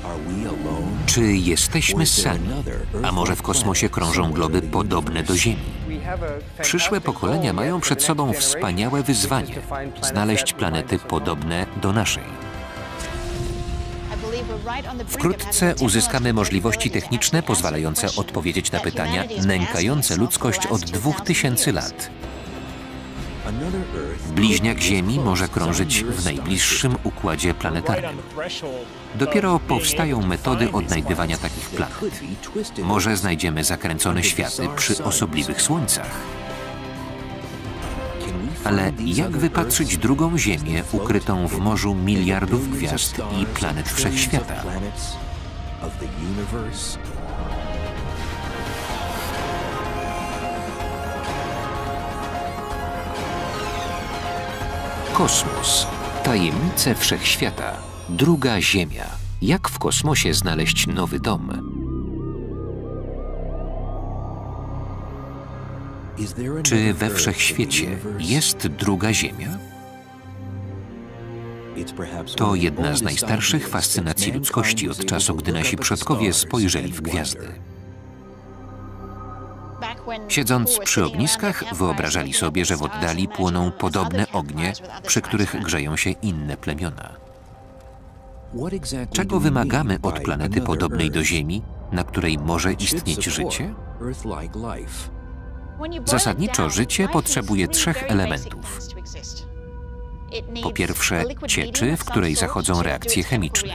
Czy jesteśmy sami? A może w kosmosie krążą globy podobne do Ziemi? Przyszłe pokolenia mają przed sobą wspaniałe wyzwanie – znaleźć planety podobne do naszej. Wkrótce uzyskamy możliwości techniczne pozwalające odpowiedzieć na pytania nękające ludzkość od 2000 lat. Bliźniak Ziemi może krążyć w najbliższym układzie planetarnym. Dopiero powstają metody odnajdywania takich planet. Może znajdziemy zakręcone światy przy osobliwych słońcach. Ale jak wypatrzyć drugą Ziemię ukrytą w morzu miliardów gwiazd i planet wszechświata? Kosmos. Tajemnice wszechświata. Druga Ziemia. Jak w kosmosie znaleźć nowy dom? Czy we wszechświecie jest druga Ziemia? To jedna z najstarszych fascynacji ludzkości od czasu, gdy nasi przodkowie spojrzeli w gwiazdy. Siedząc przy ogniskach, wyobrażali sobie, że w oddali płoną podobne ognie, przy których grzeją się inne plemiona. Czego wymagamy od planety podobnej do Ziemi, na której może istnieć życie? Zasadniczo życie potrzebuje trzech elementów. Po pierwsze, cieczy, w której zachodzą reakcje chemiczne.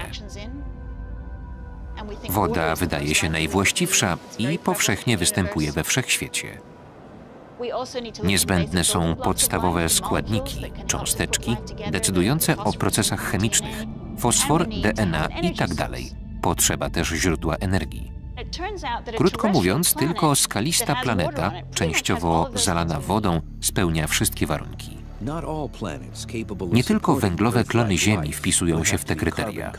Woda wydaje się najwłaściwsza i powszechnie występuje we wszechświecie. Niezbędne są podstawowe składniki, cząsteczki, decydujące o procesach chemicznych, fosfor, DNA itd. Potrzeba też źródła energii. Krótko mówiąc, tylko skalista planeta, częściowo zalana wodą, spełnia wszystkie warunki. Nie tylko węglowe klony Ziemi wpisują się w te kryteria.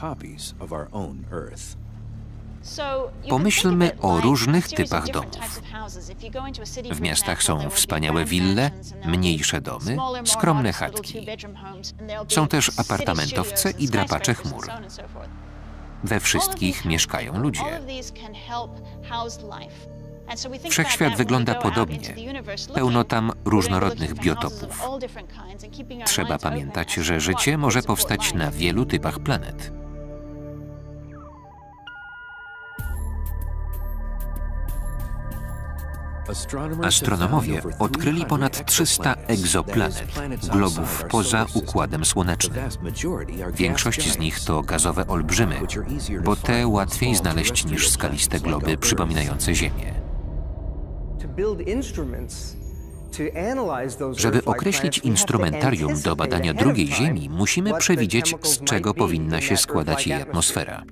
Pomyślmy o różnych typach domów. W miastach są wspaniałe wille, mniejsze domy, skromne chatki. Są też apartamentowce i drapacze chmur. We wszystkich mieszkają ludzie. Wszechświat wygląda podobnie. Pełno tam różnorodnych biotopów. Trzeba pamiętać, że życie może powstać na wielu typach planet. Astronomowie odkryli ponad 300 egzoplanet, globów poza Układem Słonecznym. Większość z nich to gazowe olbrzymy, bo te łatwiej znaleźć niż skaliste globy przypominające Ziemię. Żeby określić instrumentarium do badania drugiej Ziemi, musimy przewidzieć, z czego powinna się składać jej atmosfera.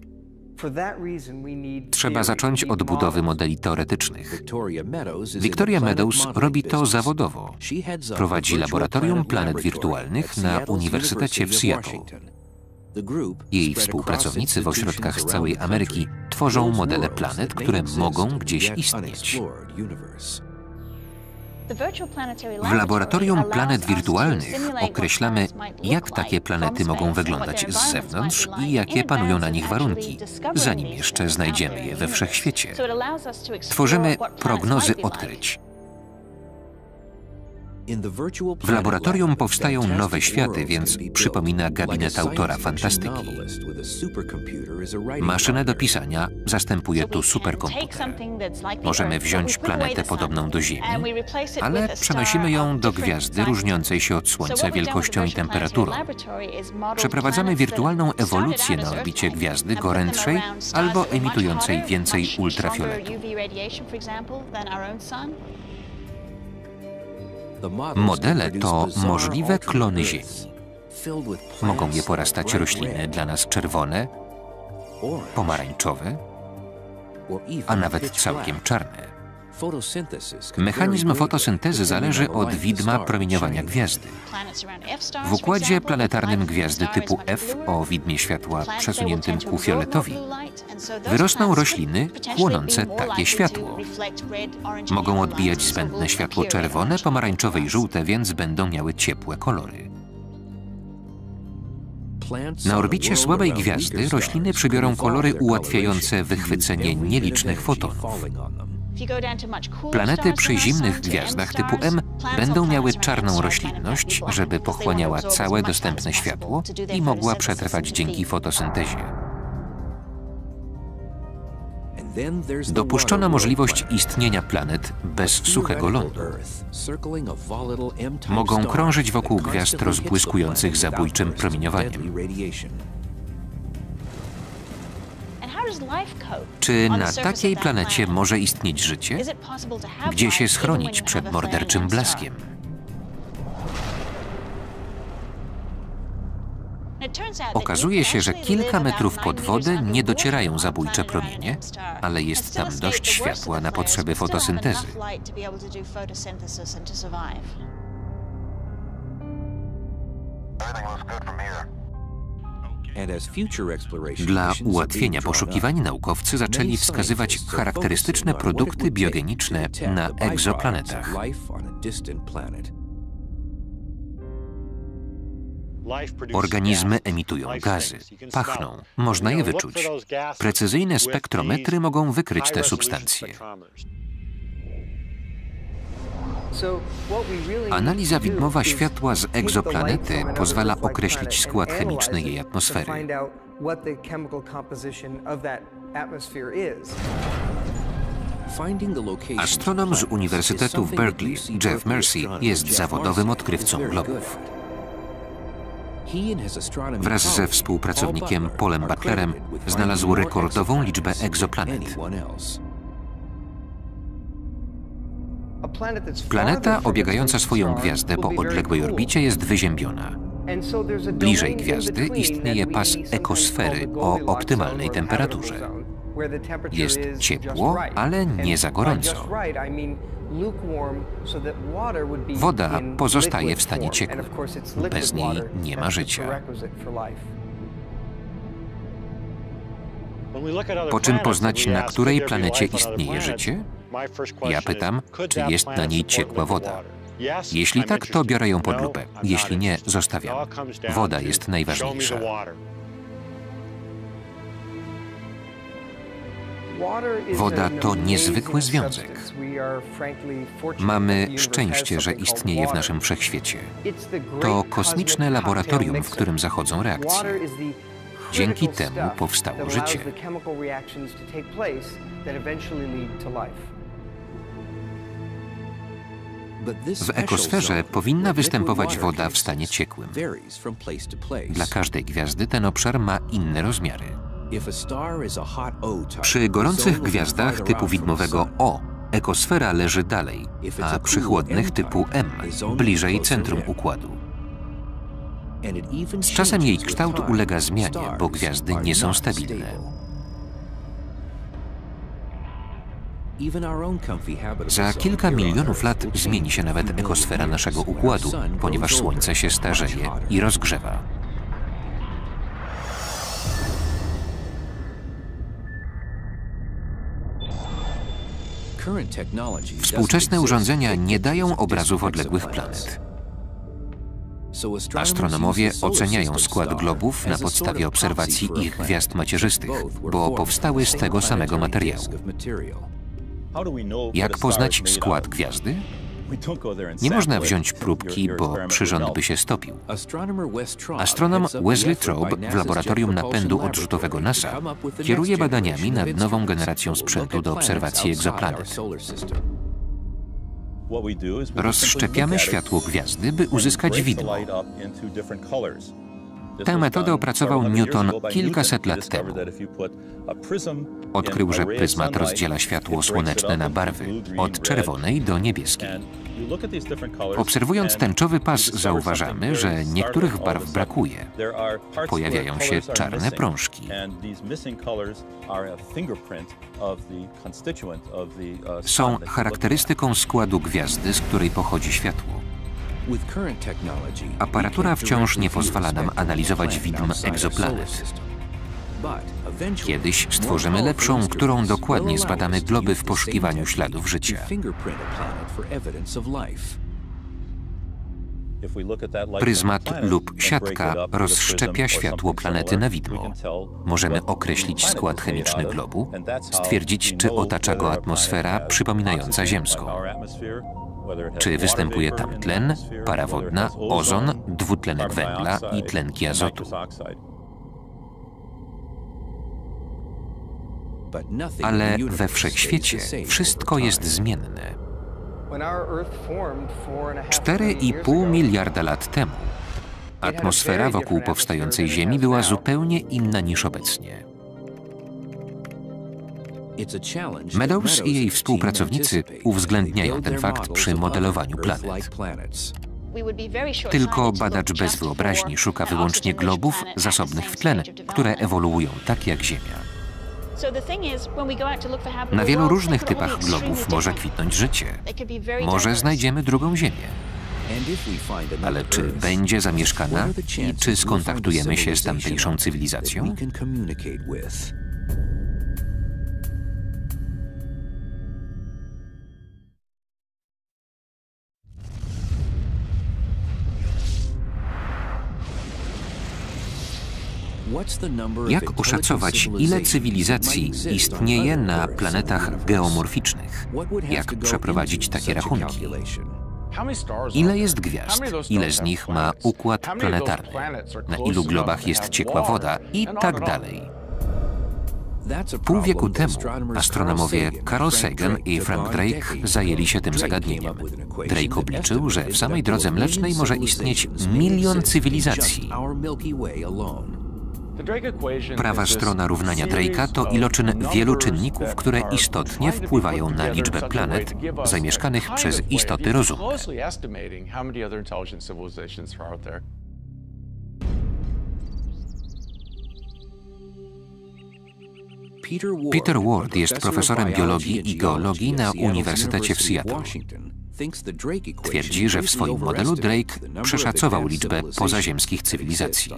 Trzeba zacząć od budowy modeli teoretycznych. Victoria Meadows robi to zawodowo. Prowadzi laboratorium planet wirtualnych na Uniwersytecie w Seattle. Jej współpracownicy w ośrodkach z całej Ameryki tworzą modele planet, które mogą gdzieś istnieć. W laboratorium planet wirtualnych określamy, jak takie planety mogą wyglądać z zewnątrz i jakie panują na nich warunki, zanim jeszcze znajdziemy je we wszechświecie. Tworzymy prognozy odkryć. W laboratorium powstają nowe światy, więc przypomina gabinet autora fantastyki. Maszynę do pisania zastępuje tu superkomputer. Możemy wziąć planetę podobną do Ziemi, ale przenosimy ją do gwiazdy różniącej się od Słońca wielkością i temperaturą. Przeprowadzamy wirtualną ewolucję na orbicie gwiazdy gorętszej albo emitującej więcej ultrafioletu. Modele to możliwe klony Ziemi. Mogą je porastać rośliny dla nas czerwone, pomarańczowe, a nawet całkiem czarne. Mechanizm fotosyntezy zależy od widma promieniowania gwiazdy. W układzie planetarnym gwiazdy typu F o widmie światła przesuniętym ku fioletowi wyrosną rośliny chłonące takie światło. Mogą odbijać zbędne światło czerwone, pomarańczowe i żółte, więc będą miały ciepłe kolory. Na orbicie słabej gwiazdy rośliny przybiorą kolory ułatwiające wychwycenie nielicznych fotonów. Planety przy zimnych gwiazdach typu M będą miały czarną roślinność, żeby pochłaniała całe dostępne światło i mogła przetrwać dzięki fotosyntezie. Dopuszczono możliwość istnienia planet bez suchego lądu. Mogą krążyć wokół gwiazd rozbłyskujących zabójczym promieniowaniem. Czy na takiej planecie może istnieć życie? Gdzie się schronić przed morderczym blaskiem? Okazuje się, że kilka metrów pod wodę nie docierają zabójcze promienie, ale jest tam dość światła na potrzeby fotosyntezy. Dla ułatwienia poszukiwań naukowcy zaczęli wskazywać charakterystyczne produkty biogeniczne na egzoplanetach. Organizmy emitują gazy, pachną, można je wyczuć. Precyzyjne spektrometry mogą wykryć te substancje. Analiza widmowa światła z egzoplanety pozwala określić skład chemiczny jej atmosfery. Astronom z Uniwersytetu w Berkeley, Jeff Mercy, jest zawodowym odkrywcą globów. Wraz ze współpracownikiem Paulem Butlerem znalazł rekordową liczbę egzoplanet. Planeta obiegająca swoją gwiazdę po odległej orbicie jest wyziębiona. Bliżej gwiazdy istnieje pas ekosfery o optymalnej temperaturze. Jest ciepło, ale nie za gorąco. Woda pozostaje w stanie ciekłym. Bez niej nie ma życia. Po czym poznać, na której planecie istnieje życie? Ja pytam, czy jest na niej ciekła woda. Jeśli tak, to biorę ją pod lupę. Jeśli nie, zostawiam. Woda jest najważniejsza. Woda to niezwykły związek. Mamy szczęście, że istnieje w naszym wszechświecie. To kosmiczne laboratorium, w którym zachodzą reakcje. Dzięki temu powstało życie. W ekosferze powinna występować woda w stanie ciekłym. Dla każdej gwiazdy ten obszar ma inne rozmiary. Przy gorących gwiazdach typu widmowego O ekosfera leży dalej, a przy chłodnych typu M bliżej centrum układu. Z czasem jej kształt ulega zmianie, bo gwiazdy nie są stabilne. Za kilka milionów lat zmieni się nawet ekosfera naszego układu, ponieważ Słońce się starzeje i rozgrzewa. Współczesne urządzenia nie dają obrazów odległych planet. Astronomowie oceniają skład globów na podstawie obserwacji ich gwiazd macierzystych, bo powstały z tego samego materiału. Jak poznać skład gwiazdy? Nie można wziąć próbki, bo przyrząd by się stopił. Astronom Wesley Traub w laboratorium napędu odrzutowego NASA kieruje badaniami nad nową generacją sprzętu do obserwacji egzoplanet. Rozszczepiamy światło gwiazdy, by uzyskać widmo. Tę metodę opracował Newton kilkaset lat temu. Odkrył, że pryzmat rozdziela światło słoneczne na barwy, od czerwonej do niebieskiej. Obserwując tęczowy pas, zauważamy, że niektórych barw brakuje. Pojawiają się czarne prążki. Są charakterystyką składu gwiazdy, z której pochodzi światło. Aparatura wciąż nie pozwala nam analizować widm egzoplanet. Kiedyś stworzymy lepszą, którą dokładnie zbadamy globy w poszukiwaniu śladów życia. Pryzmat lub siatka rozszczepia światło planety na widmo. Możemy określić skład chemiczny globu, stwierdzić, czy otacza go atmosfera przypominająca ziemską. Czy występuje tam tlen, para wodna, ozon, dwutlenek węgla i tlenki azotu. Ale we wszechświecie wszystko jest zmienne. 4,5 miliarda lat temu atmosfera wokół powstającej Ziemi była zupełnie inna niż obecnie. Meadows i jej współpracownicy uwzględniają ten fakt przy modelowaniu planet. Tylko badacz bez wyobraźni szuka wyłącznie globów zasobnych w tlen, które ewoluują tak jak Ziemia. Na wielu różnych typach globów może kwitnąć życie. Może znajdziemy drugą Ziemię. Ale czy będzie zamieszkana i czy skontaktujemy się z tamtejszą cywilizacją? Jak oszacować, ile cywilizacji istnieje na planetach geomorficznych? Jak przeprowadzić takie rachunki? Ile jest gwiazd? Ile z nich ma układ planetarny? Na ilu globach jest ciekła woda? I tak dalej. Pół wieku temu astronomowie Carl Sagan i Frank Drake zajęli się tym zagadnieniem. Drake obliczył, że w samej Drodze Mlecznej może istnieć 1 milion cywilizacji. Prawa strona równania Drake'a to iloczyn wielu czynników, które istotnie wpływają na liczbę planet zamieszkanych przez istoty rozumne. Peter Ward jest profesorem biologii i geologii na Uniwersytecie w Seattle. Twierdzi, że w swoim modelu Drake przeszacował liczbę pozaziemskich cywilizacji.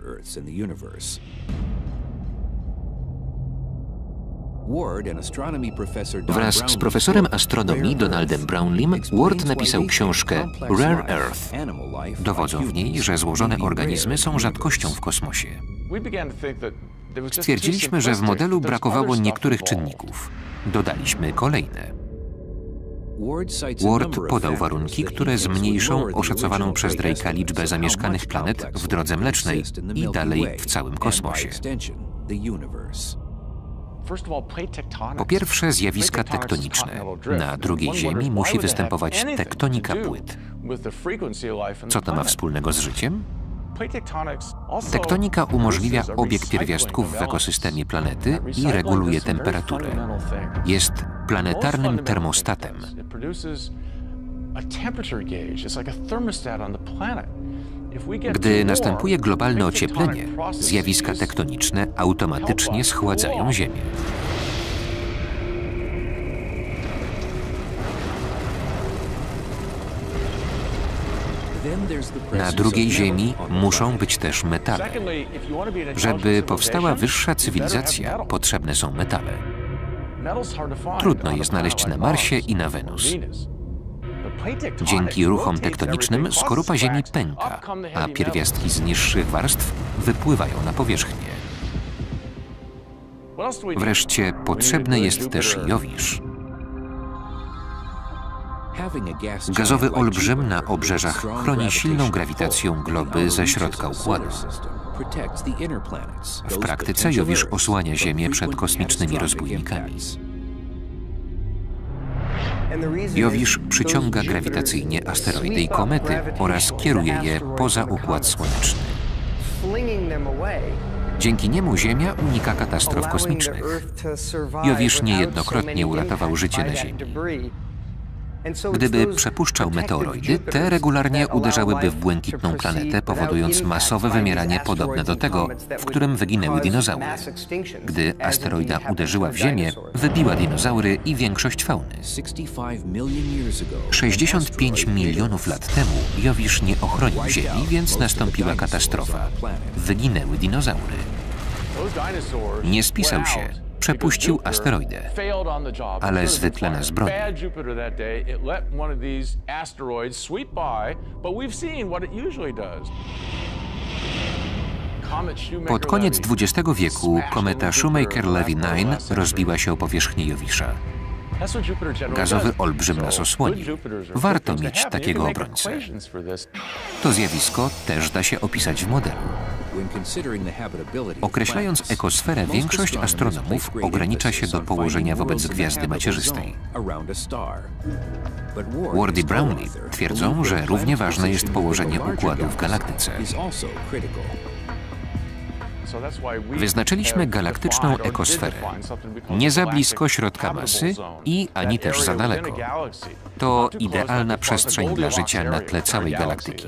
Wraz z profesorem astronomii Donaldem Brownleem Ward napisał książkę Rare Earth. Dowodzą w niej, że złożone organizmy są rzadkością w kosmosie. Stwierdziliśmy, że w modelu brakowało niektórych czynników. Dodaliśmy kolejne. Ward podał warunki, które zmniejszą oszacowaną przez Drake'a liczbę zamieszkanych planet w Drodze Mlecznej i dalej w całym kosmosie. Po pierwsze, zjawiska tektoniczne. Na drugiej Ziemi musi występować tektonika płyt. Co to ma wspólnego z życiem? Tektonika umożliwia obieg pierwiastków w ekosystemie planety i reguluje temperaturę. Jest planetarnym termostatem. Gdy następuje globalne ocieplenie, zjawiska tektoniczne automatycznie schładzają Ziemię. Na drugiej Ziemi muszą być też metale. Żeby powstała wyższa cywilizacja, potrzebne są metale. Trudno je znaleźć na Marsie i na Wenus. Dzięki ruchom tektonicznym skorupa Ziemi pęka, a pierwiastki z niższych warstw wypływają na powierzchnię. Wreszcie potrzebny jest też Jowisz. Gazowy olbrzym na obrzeżach chroni silną grawitacją globy ze środka układu. W praktyce Jowisz osłania Ziemię przed kosmicznymi rozbójnikami. Jowisz przyciąga grawitacyjnie asteroidy i komety oraz kieruje je poza Układ Słoneczny. Dzięki niemu Ziemia unika katastrof kosmicznych. Jowisz niejednokrotnie uratował życie na Ziemi. Gdyby przepuszczał meteoroidy, te regularnie uderzałyby w błękitną planetę, powodując masowe wymieranie podobne do tego, w którym wyginęły dinozaury. Gdy asteroida uderzyła w Ziemię, wybiła dinozaury i większość fauny. 65 milionów lat temu Jowisz nie ochronił Ziemi, więc nastąpiła katastrofa. Wyginęły dinozaury. Nie spisał się. przepuścił asteroidę, ale zwykle nas broni. Pod koniec XX wieku kometa Shoemaker-Levy-9 rozbiła się o powierzchnię Jowisza. Gazowy olbrzym nas osłonił. Warto mieć takiego obrońcę. To zjawisko też da się opisać w modelu. Określając ekosferę, większość astronomów ogranicza się do położenia wobec gwiazdy macierzystej. Ward i Brownlee twierdzą, że równie ważne jest położenie układu w galaktyce. Wyznaczyliśmy galaktyczną ekosferę, nie za blisko środka masy i ani też za daleko. To idealna przestrzeń dla życia na tle całej galaktyki.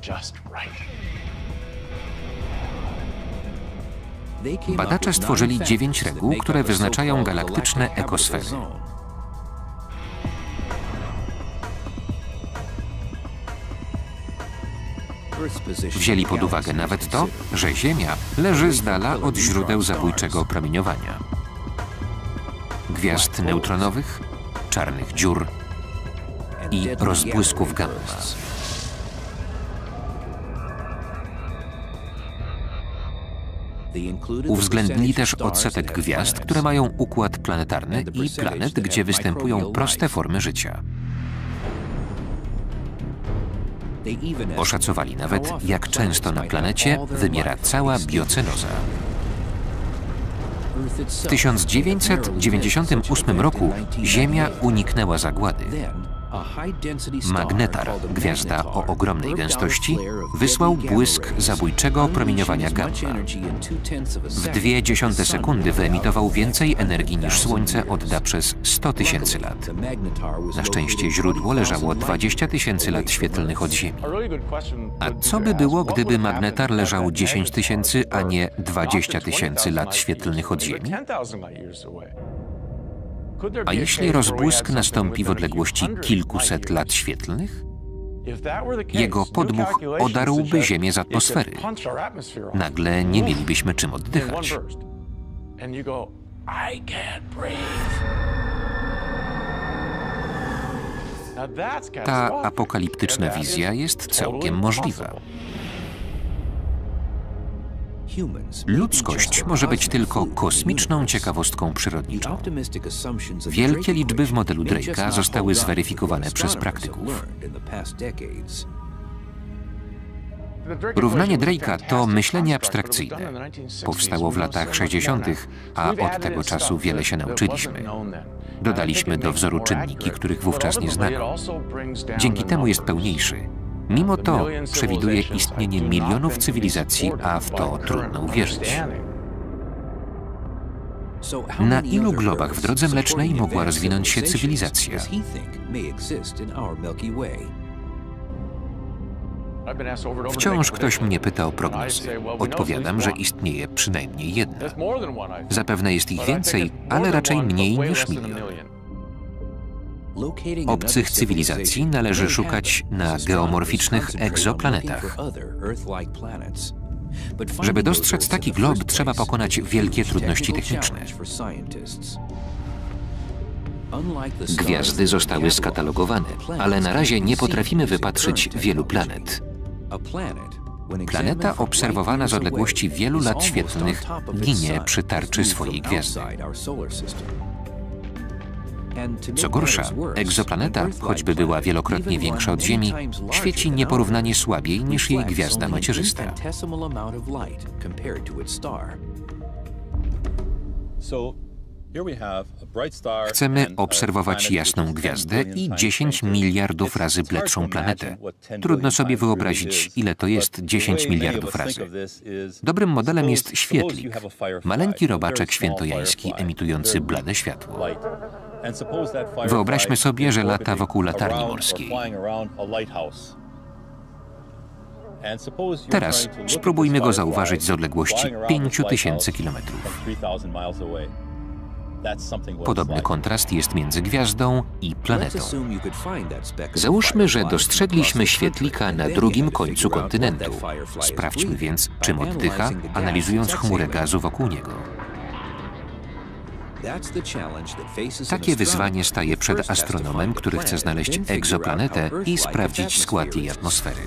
Badacze stworzyli 9 reguł, które wyznaczają galaktyczne ekosfery. Wzięli pod uwagę nawet to, że Ziemia leży z dala od źródeł zabójczego promieniowania. Gwiazd neutronowych, czarnych dziur i rozbłysków gamma. Uwzględnili też odsetek gwiazd, które mają układ planetarny i planet, gdzie występują proste formy życia. Oszacowali nawet, jak często na planecie wymiera cała biocenoza. W 1998 roku Ziemia uniknęła zagłady. Magnetar, gwiazda o ogromnej gęstości, wysłał błysk zabójczego promieniowania gamma. W 0,2 sekundy wyemitował więcej energii niż Słońce odda przez 100 000 lat. Na szczęście źródło leżało 20 000 lat świetlnych od Ziemi. A co by było, gdyby magnetar leżał 10 000, a nie 20 000 lat świetlnych od Ziemi? A jeśli rozbłysk nastąpi w odległości kilkuset lat świetlnych? Jego podmuch odarłby Ziemię z atmosfery. Nagle nie mielibyśmy czym oddychać. Ta apokaliptyczna wizja jest całkiem możliwa. Ludzkość może być tylko kosmiczną ciekawostką przyrodniczą. Wielkie liczby w modelu Drake'a zostały zweryfikowane przez praktyków. Równanie Drake'a to myślenie abstrakcyjne. Powstało w latach 60., a od tego czasu wiele się nauczyliśmy. Dodaliśmy do wzoru czynniki, których wówczas nie znano. Dzięki temu jest pełniejszy. Mimo to przewiduje istnienie milionów cywilizacji, a w to trudno uwierzyć. Na ilu globach w drodze mlecznej mogła rozwinąć się cywilizacja? Wciąż ktoś mnie pyta o prognozy. Odpowiadam, że istnieje przynajmniej jedna. Zapewne jest ich więcej, ale raczej mniej niż milion. Obcych cywilizacji należy szukać na geomorficznych egzoplanetach. Żeby dostrzec taki glob, trzeba pokonać wielkie trudności techniczne. Gwiazdy zostały skatalogowane, ale na razie nie potrafimy wypatrzyć wielu planet. Planeta obserwowana z odległości wielu lat świetlnych ginie przy tarczy swojej gwiazdy. Co gorsza, egzoplaneta, choćby była wielokrotnie większa od Ziemi, świeci nieporównanie słabiej niż jej gwiazda macierzysta. Chcemy obserwować jasną gwiazdę i 10 miliardów razy bledszą planetę. Trudno sobie wyobrazić, ile to jest 10 miliardów razy. Dobrym modelem jest świetlik, maleńki robaczek świętojański emitujący blade światło. Wyobraźmy sobie, że lata wokół latarni morskiej. Teraz spróbujmy go zauważyć z odległości 5000 kilometrów. Podobny kontrast jest między gwiazdą i planetą. Załóżmy, że dostrzegliśmy świetlika na drugim końcu kontynentu. Sprawdźmy więc, czym oddycha, analizując chmurę gazu wokół niego. Takie wyzwanie staje przed astronomem, który chce znaleźć egzoplanetę i sprawdzić skład jej atmosfery.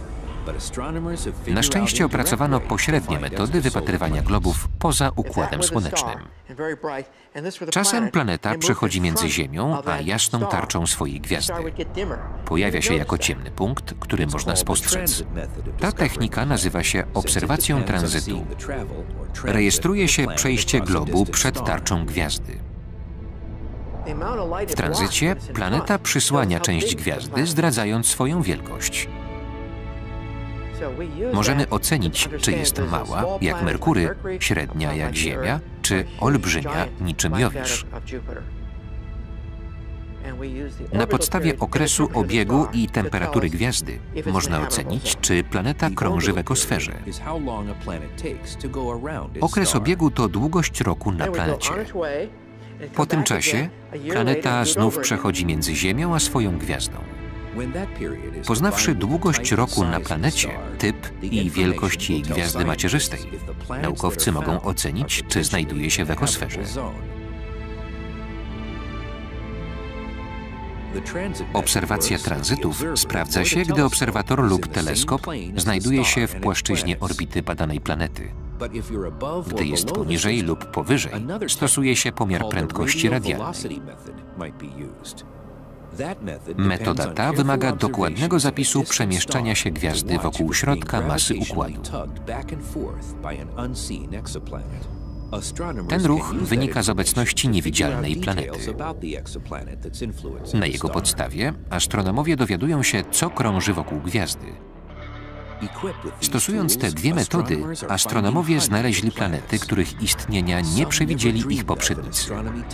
Na szczęście opracowano pośrednie metody wypatrywania globów poza Układem Słonecznym. Czasem planeta przechodzi między Ziemią a jasną tarczą swojej gwiazdy. Pojawia się jako ciemny punkt, który można spostrzec. Ta technika nazywa się obserwacją tranzytu. Rejestruje się przejście globu przed tarczą gwiazdy. W tranzycie planeta przysłania część gwiazdy, zdradzając swoją wielkość. Możemy ocenić, czy jest mała, jak Merkury, średnia, jak Ziemia, czy olbrzymia, niczym Jowisz. Na podstawie okresu obiegu i temperatury gwiazdy można ocenić, czy planeta krąży w ekosferze. Okres obiegu to długość roku na planecie. Po tym czasie planeta znów przechodzi między Ziemią a swoją gwiazdą. Poznawszy długość roku na planecie, typ i wielkość jej gwiazdy macierzystej, naukowcy mogą ocenić, czy znajduje się w ekosferze. Obserwacja tranzytów sprawdza się, gdy obserwator lub teleskop znajduje się w płaszczyźnie orbity badanej planety. Gdy jest poniżej lub powyżej, stosuje się pomiar prędkości radialnej. Metoda ta wymaga dokładnego zapisu przemieszczania się gwiazdy wokół środka masy układu. Ten ruch wynika z obecności niewidzialnej planety. Na jego podstawie astronomowie dowiadują się, co krąży wokół gwiazdy. Stosując te dwie metody, astronomowie znaleźli planety, których istnienia nie przewidzieli ich poprzednicy.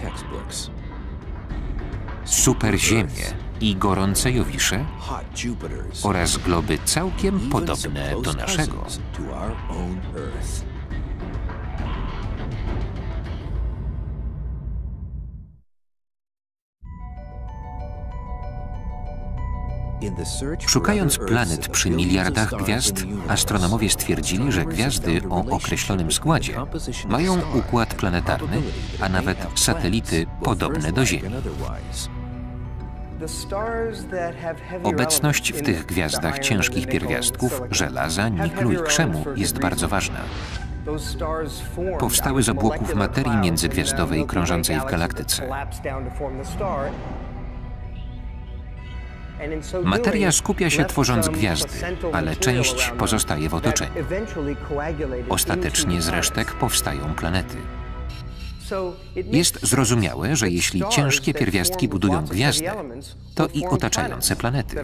Superziemie i gorące Jowisze oraz globy całkiem podobne do naszego. Szukając planet przy miliardach gwiazd, astronomowie stwierdzili, że gwiazdy o określonym składzie mają układ planetarny, a nawet satelity podobne do Ziemi. Obecność w tych gwiazdach ciężkich pierwiastków, żelaza, niklu i krzemu jest bardzo ważna. Powstały z obłoków materii międzygwiazdowej krążącej w galaktyce. Materia skupia się tworząc gwiazdy, ale część pozostaje w otoczeniu. Ostatecznie z resztek powstają planety. Jest zrozumiałe, że jeśli ciężkie pierwiastki budują gwiazdę, to i otaczające planety.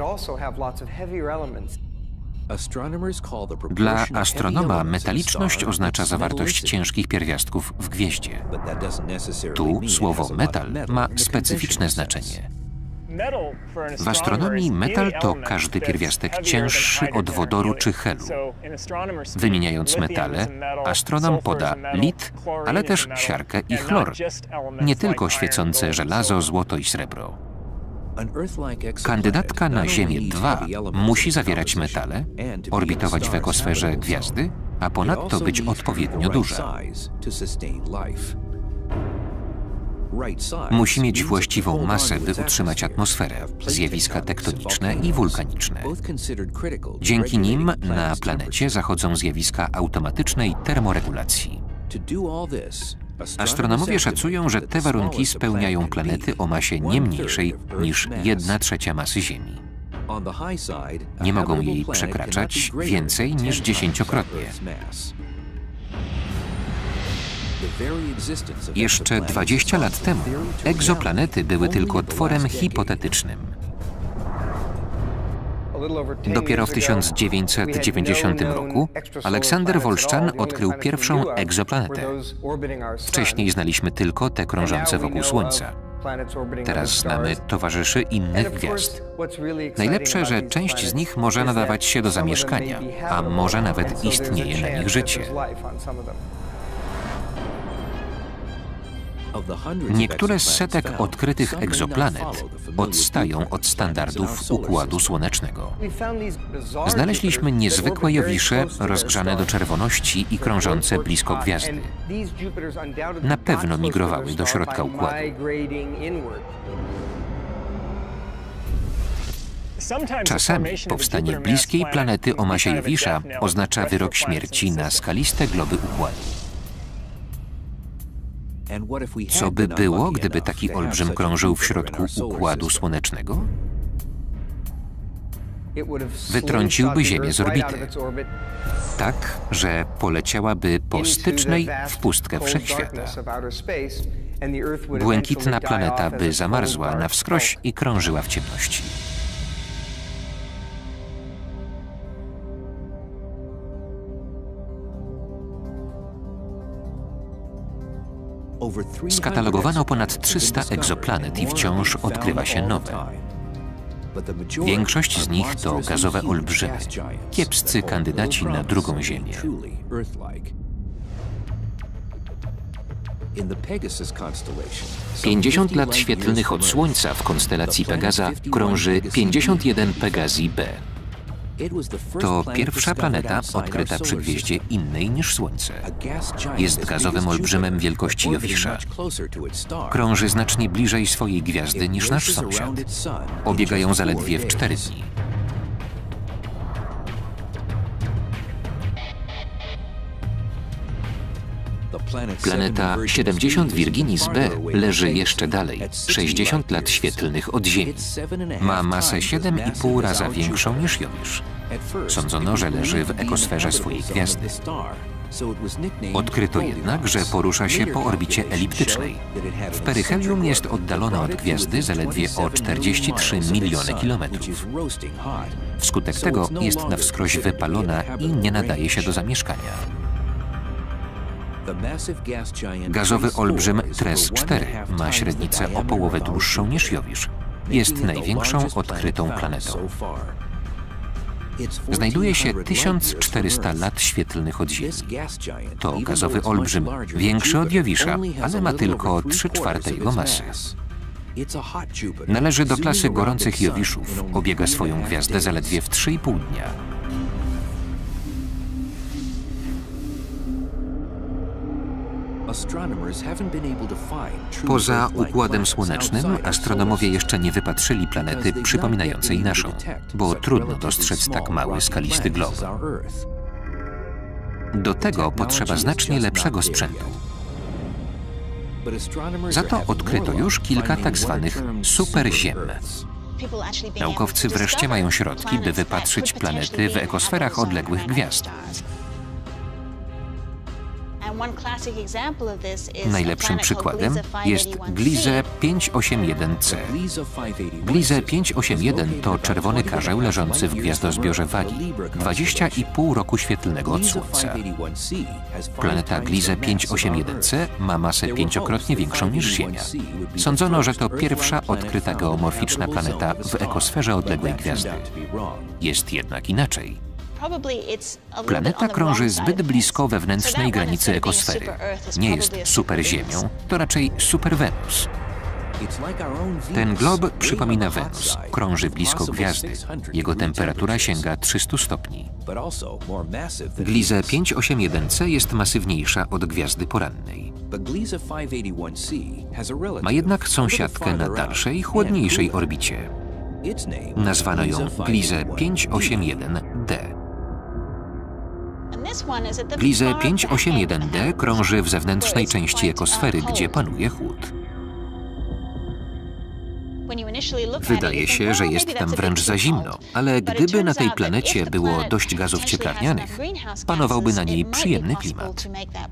Dla astronoma metaliczność oznacza zawartość ciężkich pierwiastków w gwieździe. Tu słowo metal ma specyficzne znaczenie. W astronomii metal to każdy pierwiastek cięższy od wodoru czy helu. Wymieniając metale, astronom poda lit, ale też siarkę i chlor, nie tylko świecące żelazo, złoto i srebro. Kandydatka na Ziemię 2 musi zawierać metale, orbitować w ekosferze gwiazdy, a ponadto być odpowiednio duża. Musi mieć właściwą masę, by utrzymać atmosferę, zjawiska tektoniczne i wulkaniczne. Dzięki nim na planecie zachodzą zjawiska automatycznej termoregulacji. Astronomowie szacują, że te warunki spełniają planety o masie nie mniejszej niż 1/3 masy Ziemi. Nie mogą jej przekraczać więcej niż 10-krotnie. Jeszcze 20 lat temu egzoplanety były tylko tworem hipotetycznym. Dopiero w 1990 roku Aleksander Wolszczan odkrył pierwszą egzoplanetę. Wcześniej znaliśmy tylko te krążące wokół Słońca. Teraz znamy towarzyszy innych gwiazd. Najlepsze, że część z nich może nadawać się do zamieszkania, a może nawet istnieje na nich życie. Niektóre z setek odkrytych egzoplanet odstają od standardów Układu Słonecznego. Znaleźliśmy niezwykłe jowisze rozgrzane do czerwoności i krążące blisko gwiazdy. Na pewno migrowały do środka Układu. Czasami powstanie bliskiej planety o masie jowisza oznacza wyrok śmierci na skaliste globy Układu. Co by było, gdyby taki olbrzym krążył w środku Układu Słonecznego? Wytrąciłby Ziemię z orbity, tak, że poleciałaby po stycznej w pustkę wszechświata. Błękitna planeta by zamarzła na wskroś i krążyła w ciemności. Skatalogowano ponad 300 egzoplanet i wciąż odkrywa się nowe. Większość z nich to gazowe olbrzymy, kiepscy kandydaci na drugą Ziemię. 50 lat świetlnych od Słońca w konstelacji Pegaza krąży 51 Pegasi b. To pierwsza planeta odkryta przy gwieździe innej niż Słońce. Jest gazowym olbrzymem wielkości jowisza. Krąży znacznie bliżej swojej gwiazdy niż nasz sąsiad. Obiega ją zaledwie w 4 dni. Planeta 70 Virginis b leży jeszcze dalej, 60 lat świetlnych od Ziemi. Ma masę 7,5 razy większą niż jowisz. Sądzono, że leży w ekosferze swojej gwiazdy. Odkryto jednak, że porusza się po orbicie eliptycznej. W peryhelium jest oddalona od gwiazdy zaledwie o 43 miliony kilometrów. Wskutek tego jest na wskroś wypalona i nie nadaje się do zamieszkania. Gazowy olbrzym TRES-4 ma średnicę o połowę dłuższą niż jowisz. Jest największą odkrytą planetą. Znajduje się 1400 lat świetlnych od Ziemi. To gazowy olbrzym, większy od jowisza, ale ma tylko 3/4 jego masy. Należy do klasy gorących jowiszów. Obiega swoją gwiazdę zaledwie w 3,5 dnia. Poza Układem Słonecznym astronomowie jeszcze nie wypatrzyli planety przypominającej naszą, bo trudno dostrzec tak mały, skalisty glob. Do tego potrzeba znacznie lepszego sprzętu. Za to odkryto już kilka tak zwanych superziem. Naukowcy wreszcie mają środki, by wypatrzyć planety w ekosferach odległych gwiazd. Najlepszym przykładem jest Gliese 581c. Gliese 581 to czerwony karzeł leżący w gwiazdozbiorze Wagi, 20,5 roku świetlnego od Słońca. Planeta Gliese 581c ma masę 5-krotnie większą niż Ziemia. Sądzono, że to pierwsza odkryta geomorficzna planeta w ekosferze odległej gwiazdy. Jest jednak inaczej. Planeta krąży zbyt blisko wewnętrznej granicy ekosfery. Nie jest superziemią, to raczej superwenus. Ten glob przypomina Wenus, krąży blisko gwiazdy. Jego temperatura sięga 300 stopni. Gliese 581c jest masywniejsza od gwiazdy porannej. Ma jednak sąsiadkę na dalszej, chłodniejszej orbicie. Nazwano ją Gliese 581d. Gliese 581d krąży w zewnętrznej części ekosfery, gdzie panuje chłód. Wydaje się, że jest tam wręcz za zimno, ale gdyby na tej planecie było dość gazów cieplarnianych, panowałby na niej przyjemny klimat.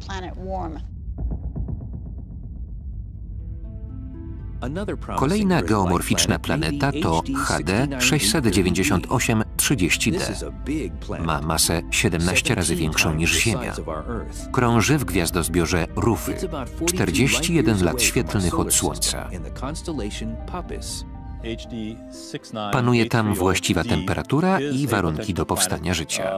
Kolejna geomorficzna planeta to HD 698-30d. Ma masę 17 razy większą niż Ziemia. Krąży w gwiazdozbiorze Rufy, 41 lat świetlnych od Słońca. Panuje tam właściwa temperatura i warunki do powstania życia.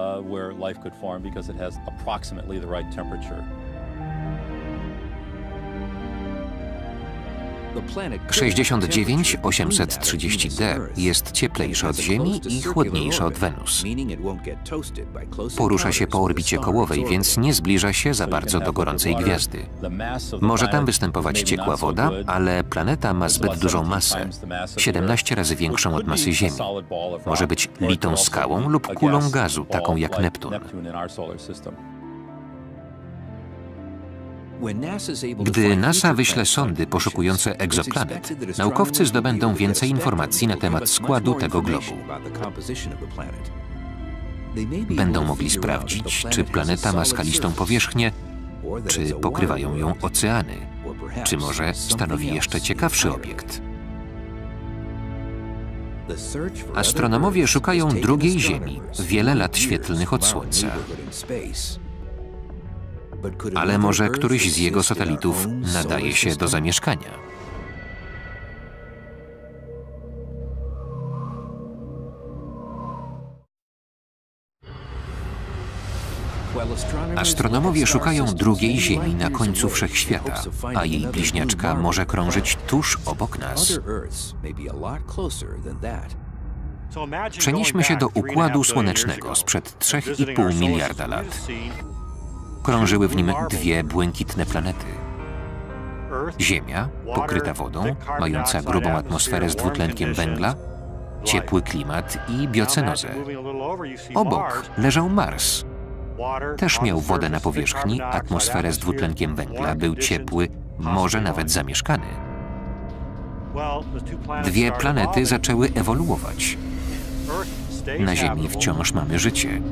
69830D jest cieplejsze od Ziemi i chłodniejsze od Wenus. Porusza się po orbicie kołowej, więc nie zbliża się za bardzo do gorącej gwiazdy. Może tam występować ciekła woda, ale planeta ma zbyt dużą masę, 17 razy większą od masy Ziemi. Może być litą skałą lub kulą gazu, taką jak Neptun. Gdy NASA wyśle sondy poszukujące egzoplanet, naukowcy zdobędą więcej informacji na temat składu tego globu. Będą mogli sprawdzić, czy planeta ma skalistą powierzchnię, czy pokrywają ją oceany, czy może stanowi jeszcze ciekawszy obiekt. Astronomowie szukają drugiej Ziemi, wiele lat świetlnych od Słońca. Ale może któryś z jego satelitów nadaje się do zamieszkania. Astronomowie szukają drugiej Ziemi na końcu wszechświata, a jej bliźniaczka może krążyć tuż obok nas. Przenieśmy się do Układu Słonecznego sprzed 3,5 miliarda lat. Krążyły w nim dwie błękitne planety. Ziemia, pokryta wodą, mająca grubą atmosferę z dwutlenkiem węgla, ciepły klimat i biocenozę. Obok leżał Mars. Też miał wodę na powierzchni, atmosferę z dwutlenkiem węgla, był ciepły, może nawet zamieszkany. Dwie planety zaczęły ewoluować. Na Ziemi wciąż mamy życie.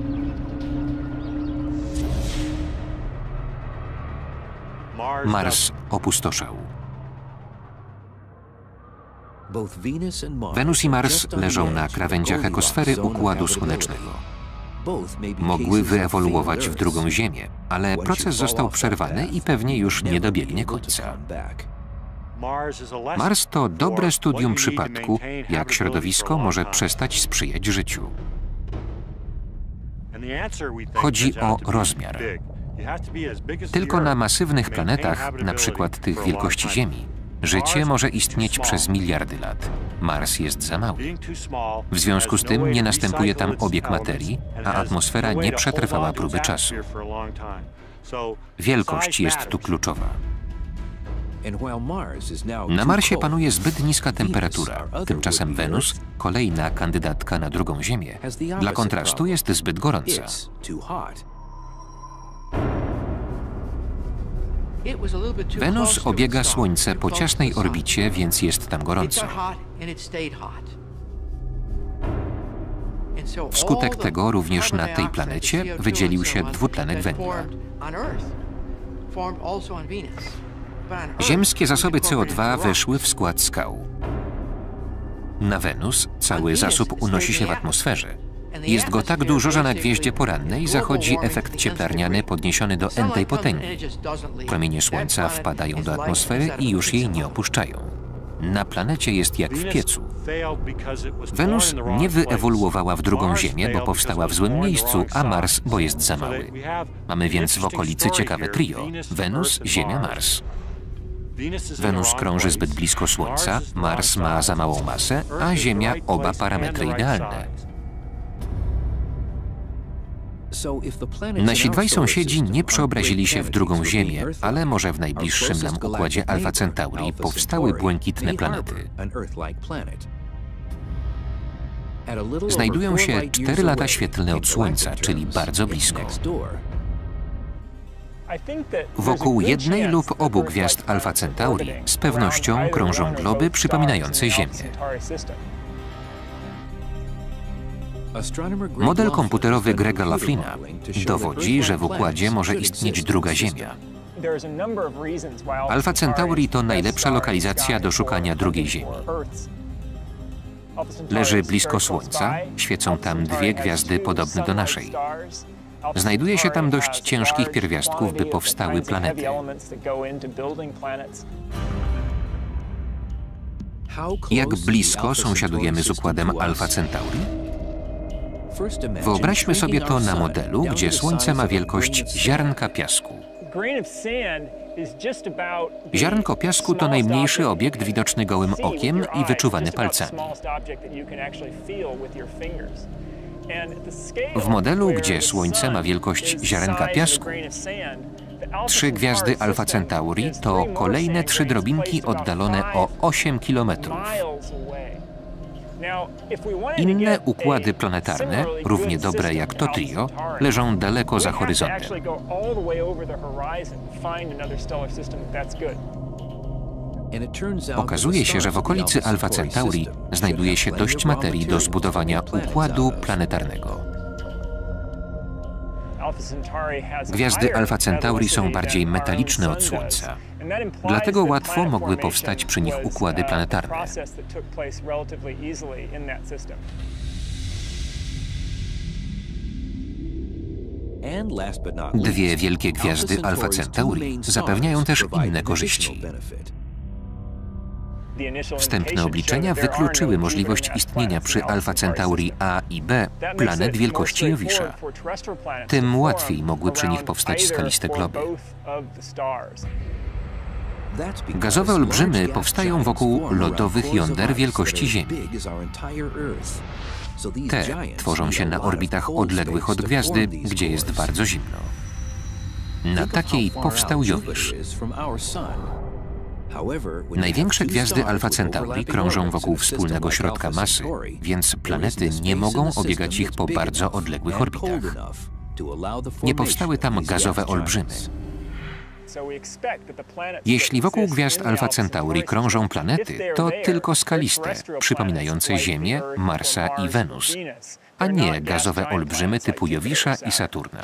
Mars opustoszał. Wenus i Mars leżą na krawędziach ekosfery Układu Słonecznego. Mogły wyewoluować w drugą Ziemię, ale proces został przerwany i pewnie już nie dobiegnie końca. Mars to dobre studium przypadku, jak środowisko może przestać sprzyjać życiu. Chodzi o rozmiar. Tylko na masywnych planetach, na przykład tych wielkości Ziemi, życie może istnieć przez miliardy lat. Mars jest za mały. W związku z tym nie następuje tam obieg materii, a atmosfera nie przetrwała próby czasu. Wielkość jest tu kluczowa. Na Marsie panuje zbyt niska temperatura, tymczasem Wenus, kolejna kandydatka na drugą Ziemię, dla kontrastu jest zbyt gorąca. Wenus obiega Słońce po ciasnej orbicie, więc jest tam gorąco. Wskutek tego również na tej planecie wydzielił się dwutlenek węgla. Ziemskie zasoby CO2 weszły w skład skał. Na Wenus cały zasób unosi się w atmosferze. Jest go tak dużo, że na gwieździe porannej zachodzi efekt cieplarniany podniesiony do n-tej potęgi. Promienie Słońca wpadają do atmosfery i już jej nie opuszczają. Na planecie jest jak w piecu. Wenus nie wyewoluowała w drugą Ziemię, bo powstała w złym miejscu, a Mars, bo jest za mały. Mamy więc w okolicy ciekawe trio: Wenus, Ziemia, Mars. Wenus krąży zbyt blisko Słońca, Mars ma za małą masę, a Ziemia oba parametry idealne. Nasi dwaj sąsiedzi nie przeobrazili się w drugą Ziemię, ale może w najbliższym nam układzie Alfa Centauri powstały błękitne planety. Znajdują się 4 lata świetlne od Słońca, czyli bardzo blisko. Wokół jednej lub obu gwiazd Alfa Centauri z pewnością krążą globy przypominające Ziemię. Model komputerowy Grega Laughlina dowodzi, że w układzie może istnieć druga Ziemia. Alfa Centauri to najlepsza lokalizacja do szukania drugiej Ziemi. Leży blisko Słońca, świecą tam dwie gwiazdy podobne do naszej. Znajduje się tam dość ciężkich pierwiastków, by powstały planety. Jak blisko sąsiadujemy z układem Alfa Centauri? Wyobraźmy sobie to na modelu, gdzie Słońce ma wielkość ziarnka piasku. Ziarnko piasku to najmniejszy obiekt widoczny gołym okiem i wyczuwany palcami. W modelu, gdzie Słońce ma wielkość ziarenka piasku, 3 gwiazdy Alfa Centauri to kolejne 3 drobinki oddalone o 8 kilometrów. Inne układy planetarne, równie dobre jak to trio, leżą daleko za horyzontem. Okazuje się, że w okolicy Alfa Centauri znajduje się dość materii do zbudowania układu planetarnego. Gwiazdy Alfa Centauri są bardziej metaliczne od Słońca. Dlatego łatwo mogły powstać przy nich układy planetarne. Dwie wielkie gwiazdy Alfa Centauri zapewniają też inne korzyści. Wstępne obliczenia wykluczyły możliwość istnienia przy Alfa Centauri A i B planet wielkości Jowisza. Tym łatwiej mogły przy nich powstać skaliste globy. Gazowe olbrzymy powstają wokół lodowych jąder wielkości Ziemi. Te tworzą się na orbitach odległych od gwiazdy, gdzie jest bardzo zimno. Na takiej powstał Jowisz. Największe gwiazdy Alfa Centauri krążą wokół wspólnego środka masy, więc planety nie mogą obiegać ich po bardzo odległych orbitach. Nie powstały tam gazowe olbrzymy. Jeśli wokół gwiazd Alfa Centauri krążą planety, to tylko skaliste, przypominające Ziemię, Marsa i Wenus, a nie gazowe olbrzymy typu Jowisza i Saturna.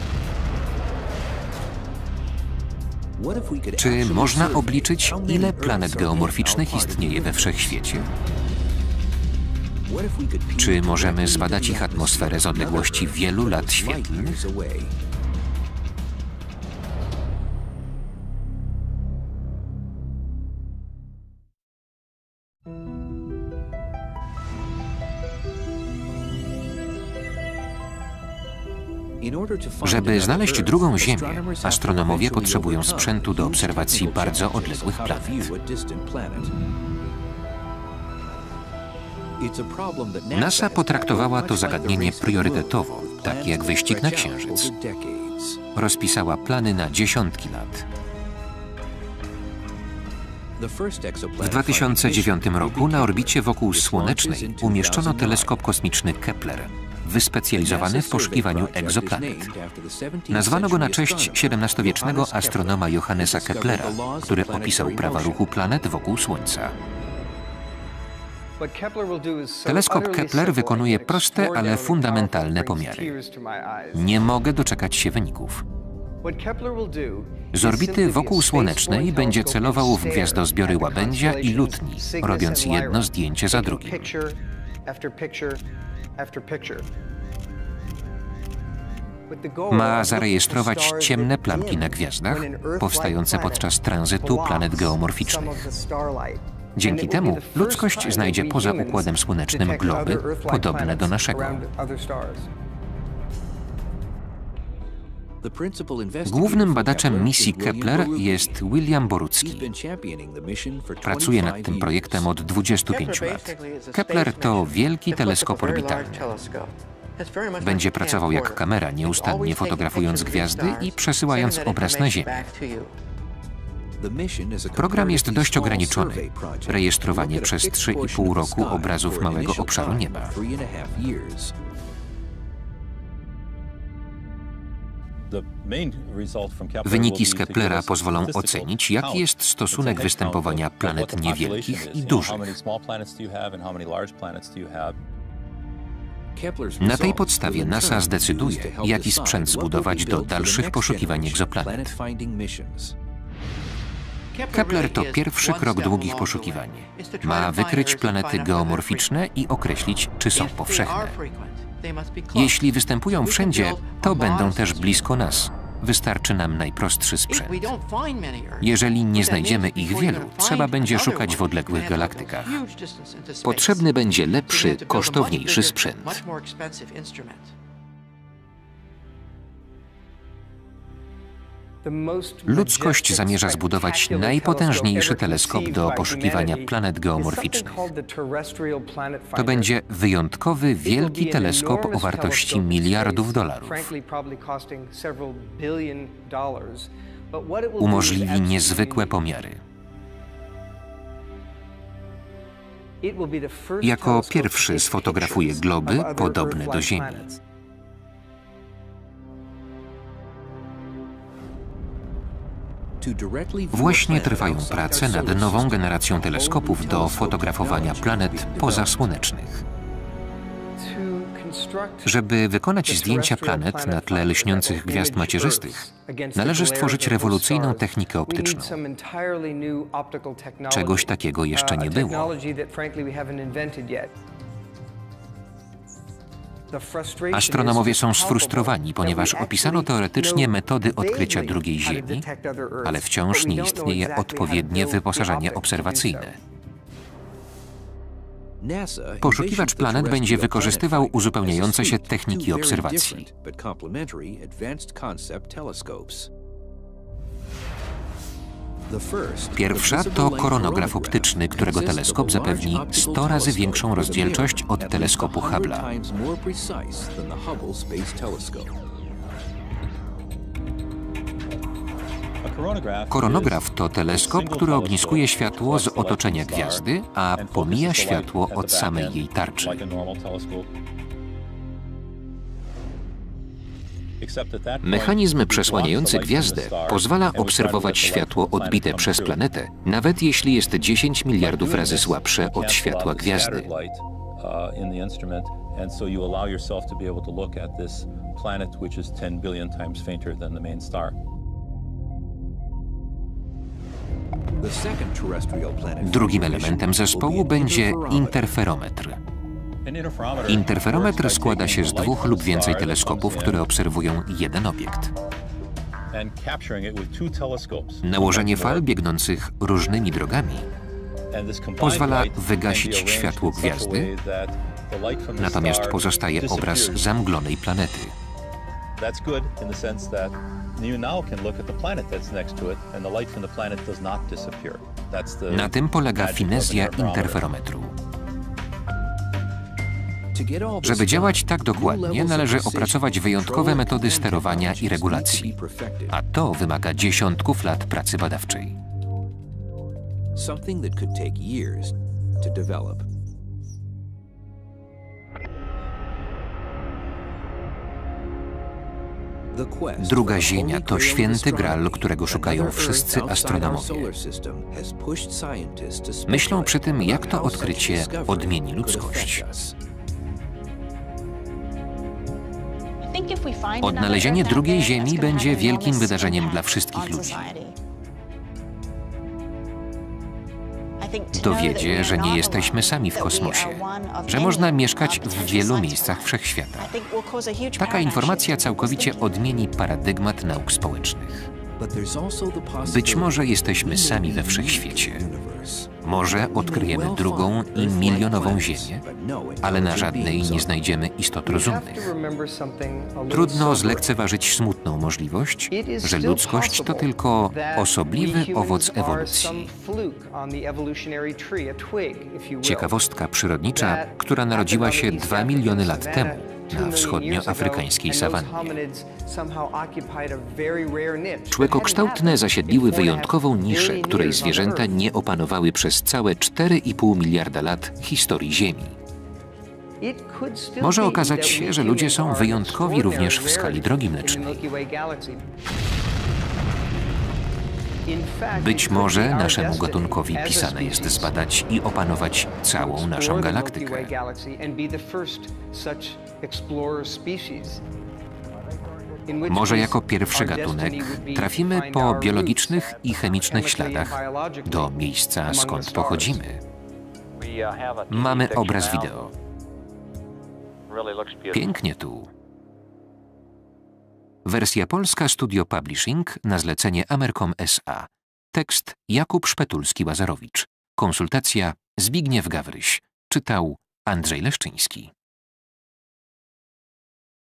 Czy można obliczyć, ile planet geomorficznych istnieje we Wszechświecie? Czy możemy zbadać ich atmosferę z odległości wielu lat świetlnych? Żeby znaleźć drugą Ziemię, astronomowie potrzebują sprzętu do obserwacji bardzo odległych planet. NASA potraktowała to zagadnienie priorytetowo, tak jak wyścig na Księżyc. Rozpisała plany na dziesiątki lat. W 2009 roku na orbicie wokół Słonecznej umieszczono teleskop kosmiczny Kepler, wyspecjalizowany w poszukiwaniu egzoplanet. Nazwano go na cześć XVII-wiecznego astronoma Johannesa Keplera, który opisał prawa ruchu planet wokół Słońca. Teleskop Kepler wykonuje proste, ale fundamentalne pomiary. Nie mogę doczekać się wyników. Z orbity wokół Słonecznej będzie celował w gwiazdozbiory łabędzia i lutni, robiąc jedno zdjęcie za drugim. Ma zarejestrować ciemne plamki na gwiazdach, powstające podczas tranzytu planet geomorficznych. Dzięki temu ludzkość znajdzie poza Układem Słonecznym globy podobne do naszego. Głównym badaczem misji Kepler jest William Borucki. Pracuje nad tym projektem od 25 lat. Kepler to wielki teleskop orbitalny. Będzie pracował jak kamera, nieustannie fotografując gwiazdy i przesyłając obraz na Ziemię. Program jest dość ograniczony. Rejestrowanie przez 3,5 roku obrazów małego obszaru nieba. Wyniki z Keplera pozwolą ocenić, jaki jest stosunek występowania planet niewielkich i dużych. Na tej podstawie NASA zdecyduje, jaki sprzęt zbudować do dalszych poszukiwań egzoplanet. Kepler to pierwszy krok długich poszukiwań. Ma wykryć planety geomorficzne i określić, czy są powszechne. Jeśli występują wszędzie, to będą też blisko nas. Wystarczy nam najprostszy sprzęt. Jeżeli nie znajdziemy ich wielu, trzeba będzie szukać w odległych galaktykach. Potrzebny będzie lepszy, kosztowniejszy sprzęt. Ludzkość zamierza zbudować najpotężniejszy teleskop do poszukiwania planet geomorficznych. To będzie wyjątkowy, wielki teleskop o wartości miliardów dolarów. Umożliwi niezwykłe pomiary. Jako pierwszy sfotografuje globy podobne do Ziemi. Właśnie trwają prace nad nową generacją teleskopów do fotografowania planet pozasłonecznych. Żeby wykonać zdjęcia planet na tle lśniących gwiazd macierzystych, należy stworzyć rewolucyjną technikę optyczną. Czegoś takiego jeszcze nie było. Astronomowie są sfrustrowani, ponieważ opisano teoretycznie metody odkrycia drugiej Ziemi, ale wciąż nie istnieje odpowiednie wyposażenie obserwacyjne. Poszukiwacz planet będzie wykorzystywał uzupełniające się techniki obserwacji. Pierwsza to koronograf optyczny, którego teleskop zapewni 100 razy większą rozdzielczość od teleskopu Hubble'a. Koronograf to teleskop, który ogniskuje światło z otoczenia gwiazdy, a pomija światło od samej jej tarczy. Mechanizm przesłaniający gwiazdę pozwala obserwować światło odbite przez planetę, nawet jeśli jest 10 miliardów razy słabsze od światła gwiazdy. Drugim elementem zespołu będzie interferometr. Interferometr składa się z 2 lub więcej teleskopów, które obserwują jeden obiekt. Nałożenie fal biegnących różnymi drogami pozwala wygasić światło gwiazdy, natomiast pozostaje obraz zamglonej planety. Na tym polega finezja interferometru. Żeby działać tak dokładnie, należy opracować wyjątkowe metody sterowania i regulacji, a to wymaga dziesiątków lat pracy badawczej. Druga Ziemia to święty gral, którego szukają wszyscy astronomowie. Myślą przy tym, jak to odkrycie odmieni ludzkość. Odnalezienie drugiej Ziemi będzie wielkim wydarzeniem dla wszystkich ludzi. Dowiedzie, że nie jesteśmy sami w kosmosie, że można mieszkać w wielu miejscach wszechświata. Taka informacja całkowicie odmieni paradygmat nauk społecznych. Być może jesteśmy sami we wszechświecie. Może odkryjemy drugą i milionową Ziemię, ale na żadnej nie znajdziemy istot rozumnych. Trudno zlekceważyć smutną możliwość, że ludzkość to tylko osobliwy owoc ewolucji. Ciekawostka przyrodnicza, która narodziła się 2 miliony lat temu na wschodnioafrykańskiej sawannie. Człekokształtne zasiedliły wyjątkową niszę, której zwierzęta nie opanowały przez całe 4,5 miliarda lat historii Ziemi. Może okazać się, że ludzie są wyjątkowi również w skali Drogi Mlecznej. Być może naszemu gatunkowi pisane jest zbadać i opanować całą naszą galaktykę. Może jako pierwszy gatunek trafimy po biologicznych i chemicznych śladach do miejsca, skąd pochodzimy. Mamy obraz wideo. Pięknie tu. Wersja polska Studio Publishing na zlecenie Amercom S.A. Tekst Jakub Szpetulski-Łazarowicz. Konsultacja Zbigniew Gawryś. Czytał Andrzej Leszczyński.